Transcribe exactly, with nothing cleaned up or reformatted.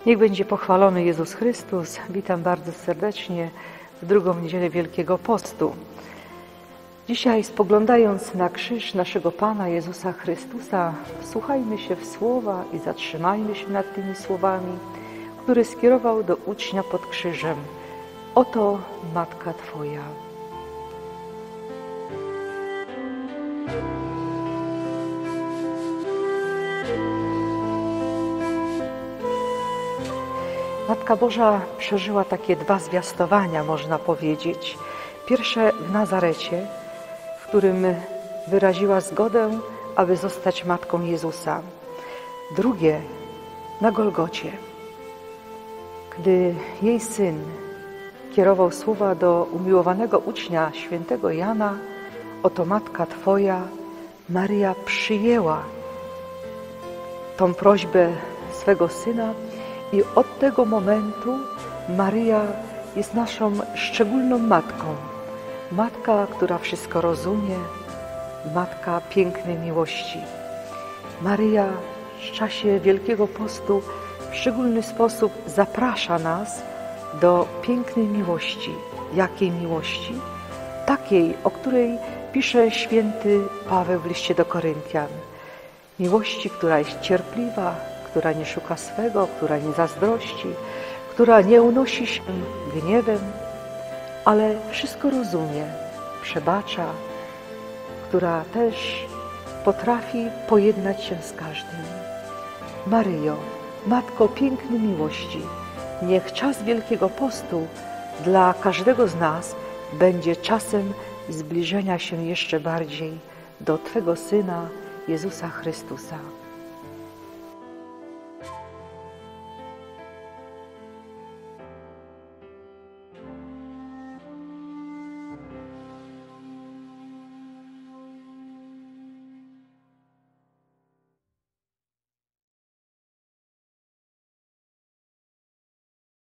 Niech będzie pochwalony Jezus Chrystus. Witam bardzo serdecznie w drugą niedzielę Wielkiego Postu. Dzisiaj, spoglądając na krzyż naszego Pana Jezusa Chrystusa, wsłuchajmy się w słowa i zatrzymajmy się nad tymi słowami, które skierował do ucznia pod krzyżem. Oto Matka Twoja. Matka Boża przeżyła takie dwa zwiastowania, można powiedzieć. Pierwsze w Nazarecie, w którym wyraziła zgodę, aby zostać Matką Jezusa. Drugie na Golgocie, gdy jej Syn kierował słowa do umiłowanego ucznia świętego Jana: oto Matka Twoja, Maryja przyjęła tą prośbę swego Syna i od tego momentu Maryja jest naszą szczególną Matką. Matka, która wszystko rozumie, Matka pięknej miłości. Maryja w czasie Wielkiego Postu w szczególny sposób zaprasza nas do pięknej miłości. Jakiej miłości? Takiej, o której pisze święty Paweł w liście do Koryntian. Miłości, która jest cierpliwa, która nie szuka swego, która nie zazdrości, która nie unosi się gniewem, ale wszystko rozumie, przebacza, która też potrafi pojednać się z każdym. Maryjo, Matko pięknej miłości, niech czas Wielkiego Postu dla każdego z nas będzie czasem zbliżenia się jeszcze bardziej do Twego Syna, Jezusa Chrystusa.